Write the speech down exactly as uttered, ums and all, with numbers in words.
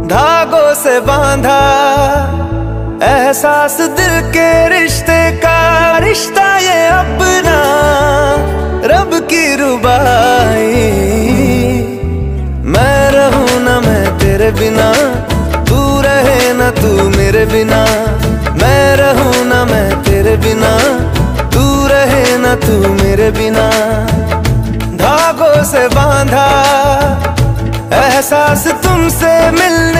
धागों से बांधा एहसास दिल के रिश्ते का, रिश्ता ये अपना रब की रुबाई। मैं रहूं ना मैं तेरे बिना, तू रहे ना तू मेरे बिना। मैं रहूं ना मैं तेरे बिना, तू रहे ना तू मेरे बिना। धागों से बांधा एहसास तुमसे मिलने